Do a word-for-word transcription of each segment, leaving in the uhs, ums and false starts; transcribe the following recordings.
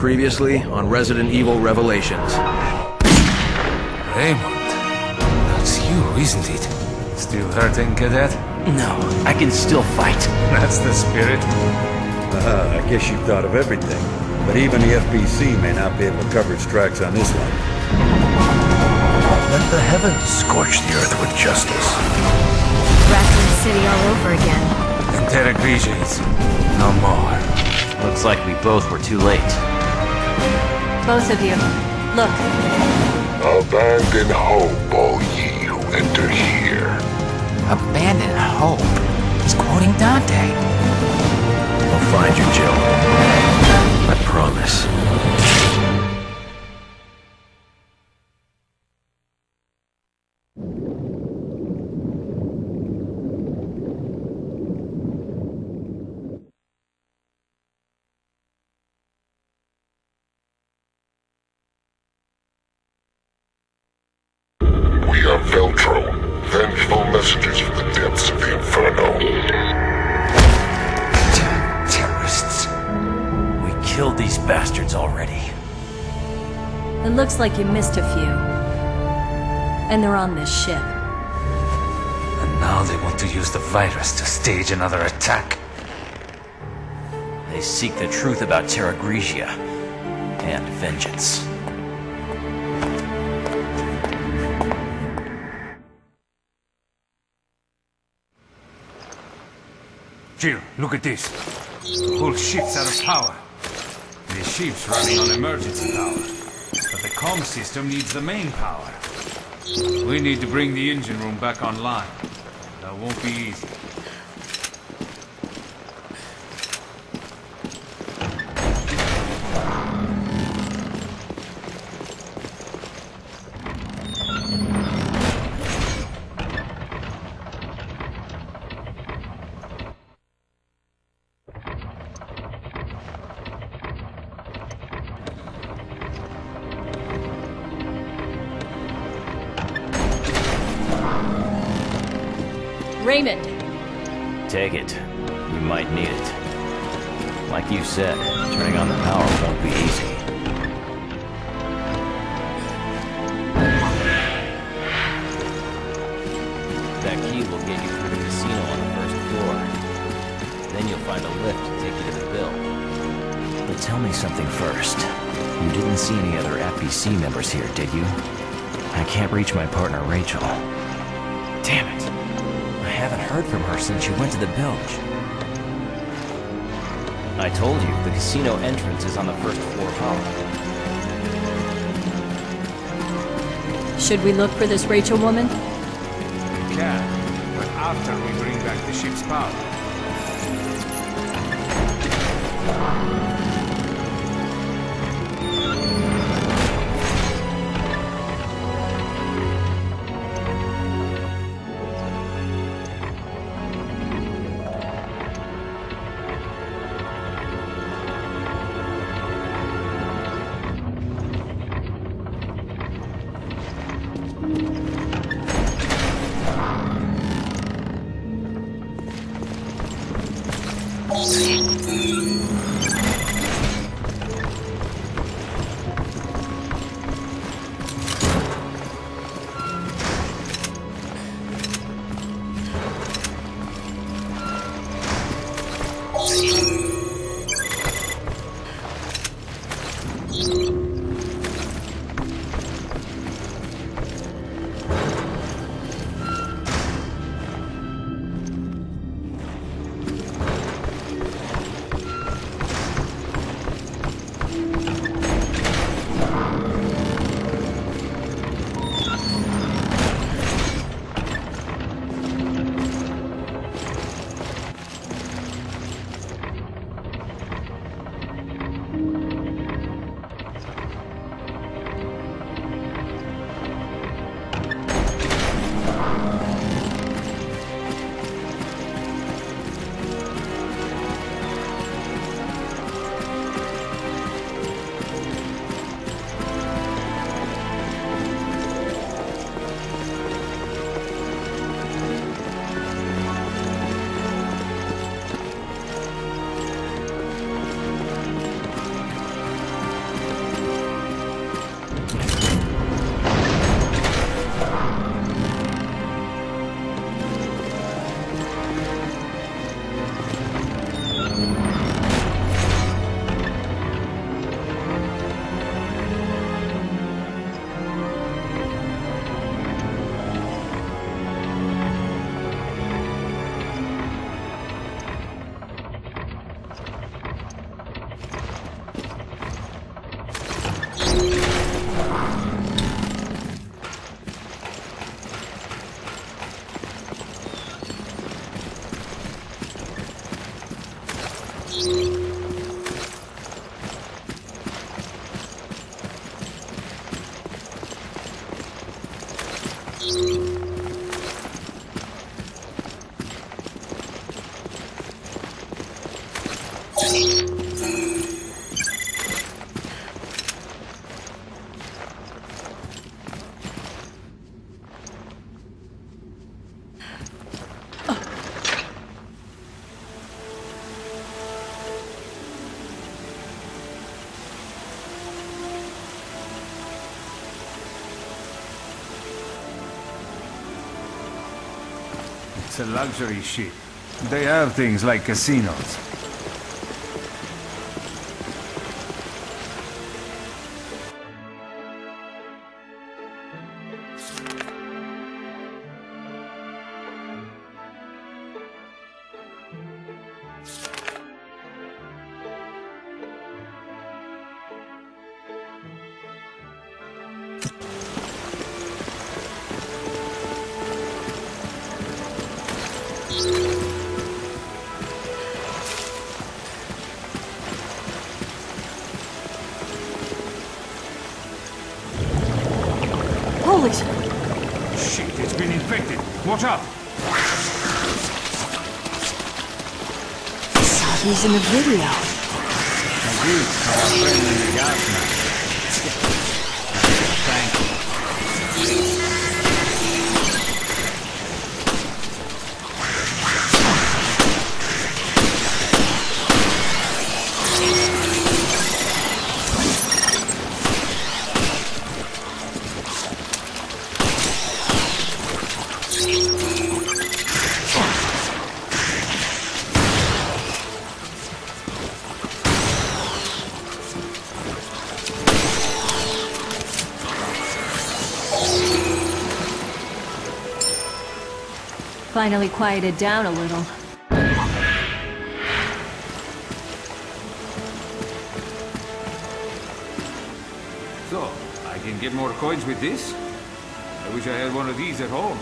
Previously on Resident Evil Revelations. Raymond, that's you, isn't it? Still hurting, cadet? No, I can still fight. That's the spirit. Uh, I guess you thought of everything. But even the F B C may not be able to cover its tracks on this one. Let the heavens scorch the earth with justice. Raccoon City all over again. And Terra Grigi's no more. Looks like we both were too late. Both of you, look. Abandon hope, all ye who enter here. Abandon hope? He's quoting Dante. I'll find you, Jill. I promise. We are Veltro, vengeful messengers from the depths of the Inferno. Terrorists. We killed these bastards already. It looks like you missed a few. And they're on this ship. And now they want to use the virus to stage another attack. They seek the truth about Terra Grigia and vengeance. Jill, look at this. The whole ship's out of power. The ship's running on emergency power. But the comm system needs the main power. We need to bring the engine room back online. That won't be easy. Raymond! Take it. You might need it. Like you said, turning on the power won't be easy. That key will get you through the casino on the first floor. Then you'll find a lift to take you to the bill. But tell me something first. You didn't see any other F B C members here, did you? I can't reach my partner, Rachel. Damn it. I haven't heard from her since she went to the bilge. I told you, the casino entrance is on the first floor hall. Should we look for this Rachel woman? We can, but after we bring back the ship's power. It's a luxury ship. They have things like casinos. Holy shit! Shit, it's been infected. Watch out! Saw these in the video. I did. Our friend in the gas mask. Thank you. Finally quieted down a little. So, I can get more coins with this? I wish I had one of these at home.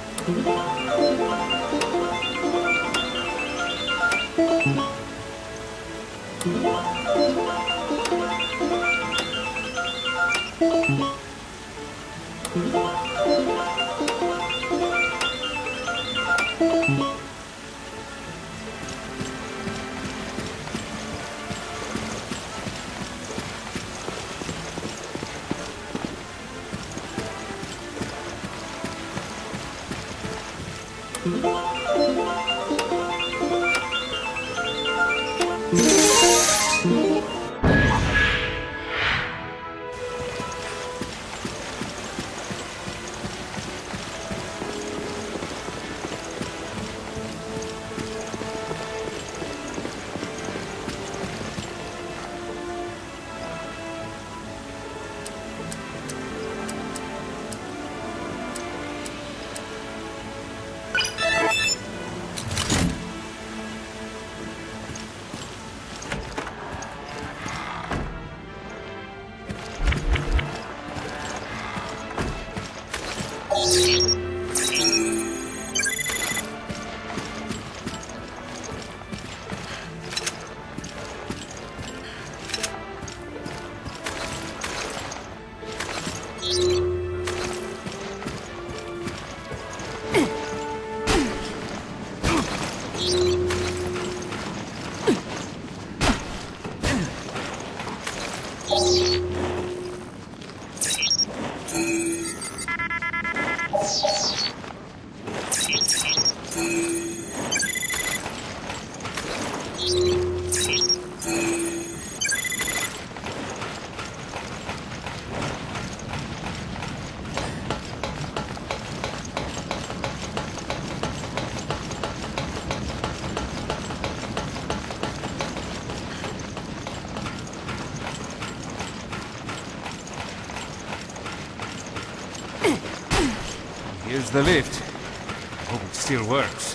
Here's the lift. Hope it still works.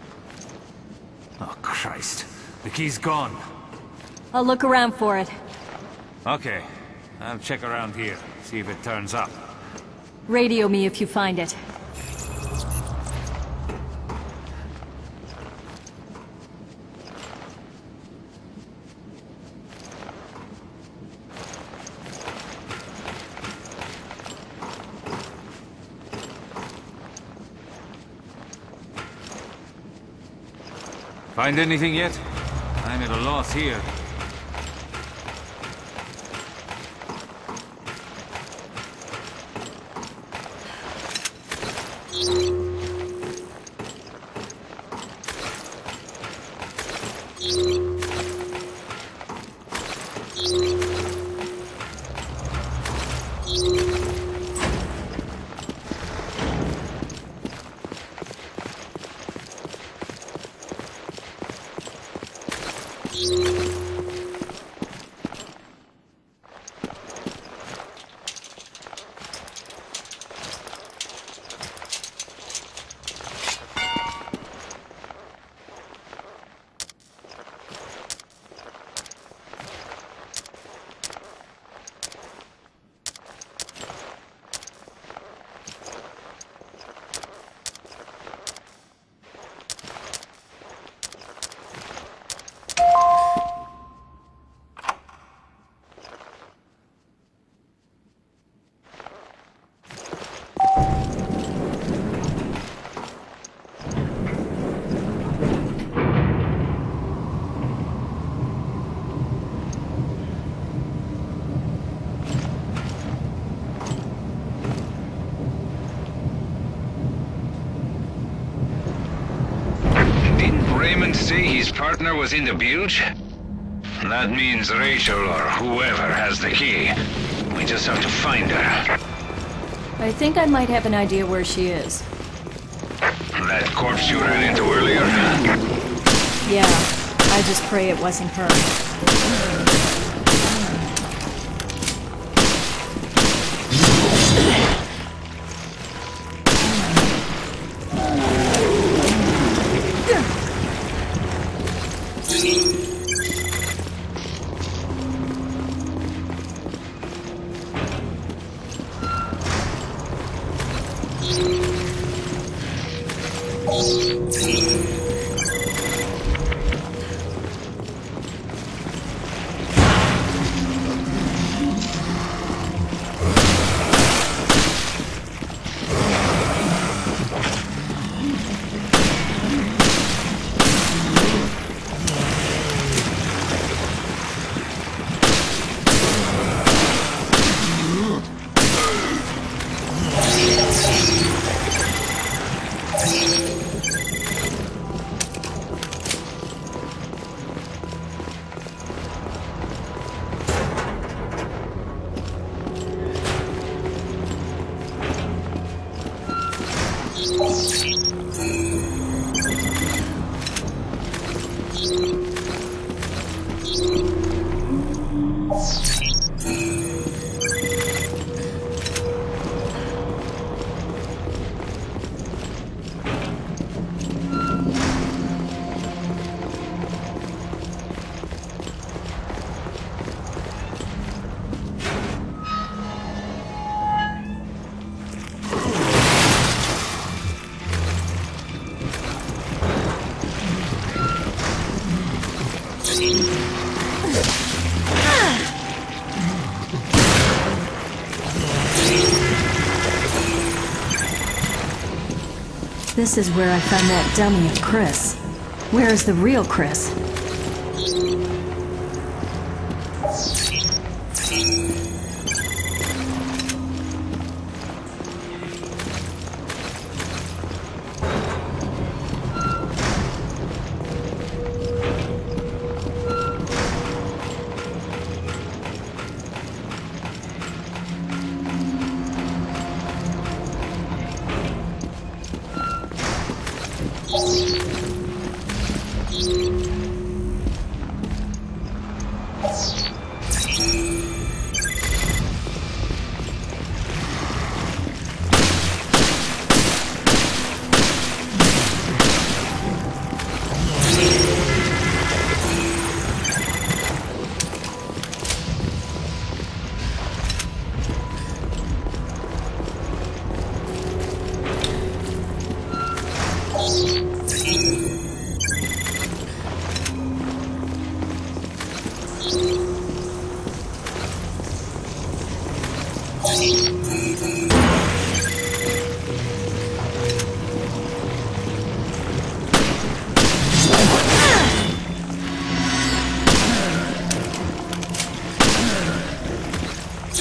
Oh, Christ. The key's gone. I'll look around for it. Okay, I'll check around here, see if it turns up. Radio me if you find it. Find anything yet? I'm at a loss here. Say his partner was in the bilge? That means Rachel or whoever has the key. We just have to find her. I think I might have an idea where she is. That corpse you ran into earlier? Yeah, I just pray it wasn't her. This is where I found that dummy of Chris. Where is the real Chris?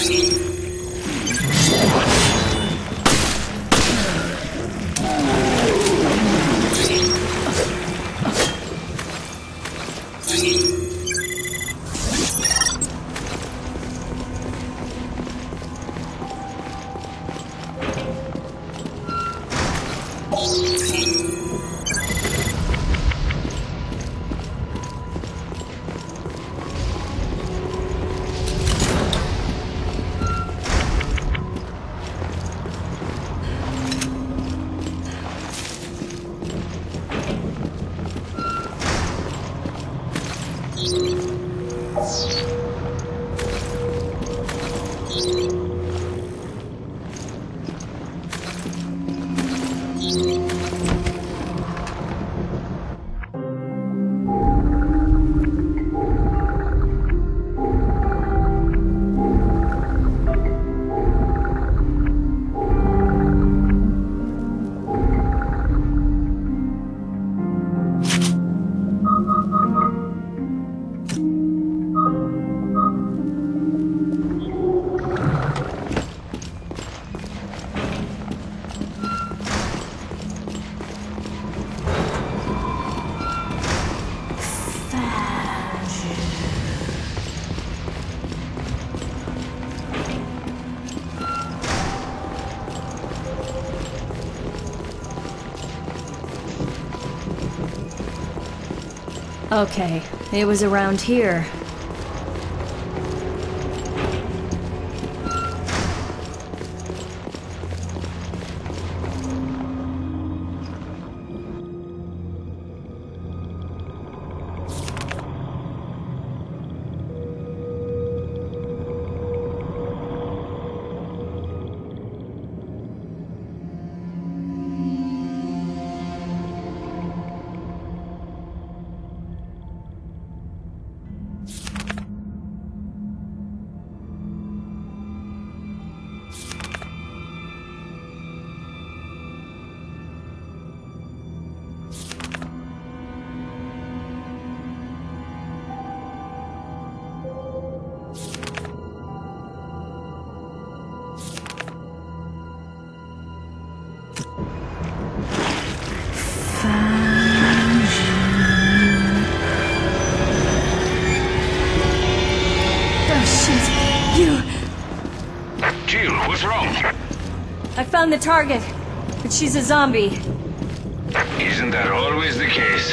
Okay, it was around here. I found the target, but she's a zombie. Isn't that always the case?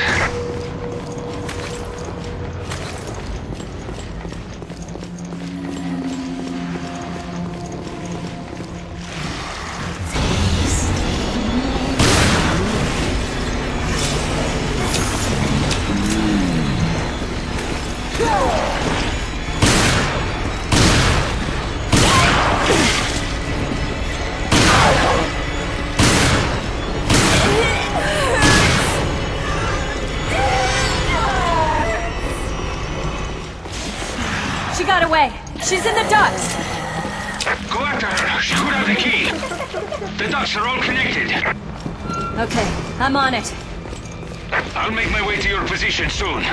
She got away. She's in the ducts. Go after her. She could have the key. The ducts are all connected. Okay, I'm on it. I'll make my way to your position soon.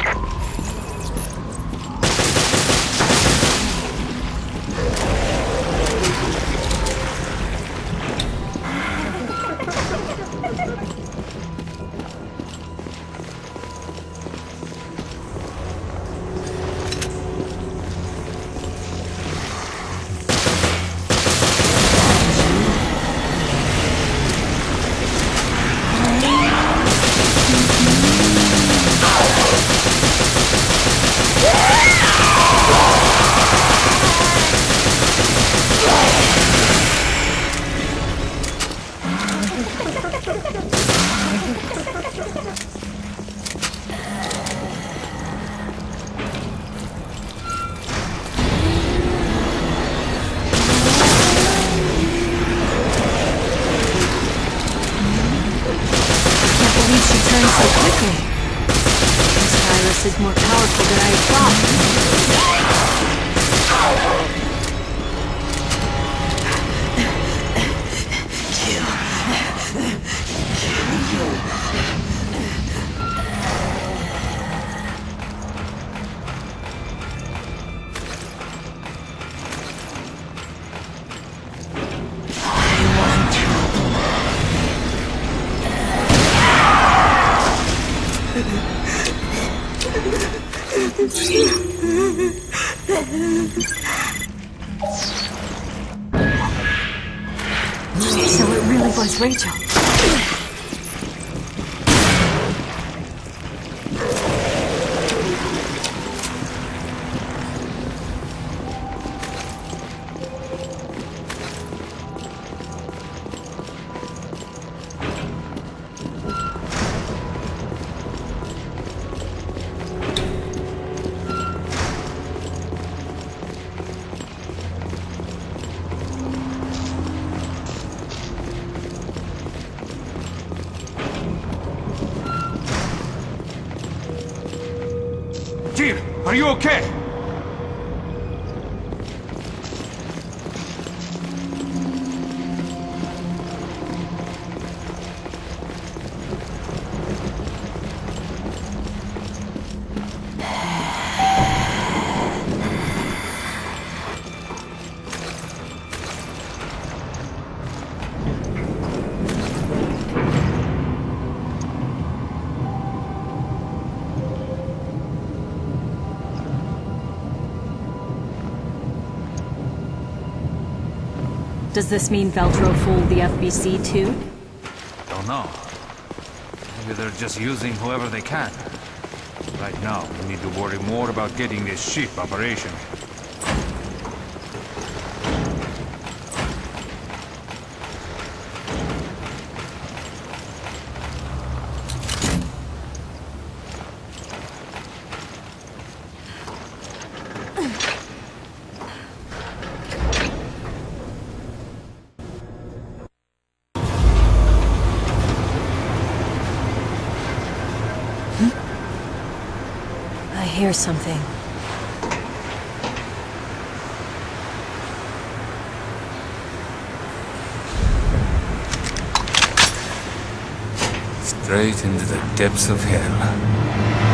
So it really was Rachel. Are you okay? Does this mean Veltro fooled the F B C too? Don't know. Maybe they're just using whoever they can. Right now, we need to worry more about getting this ship operational. I hear something. Straight into the depths of hell.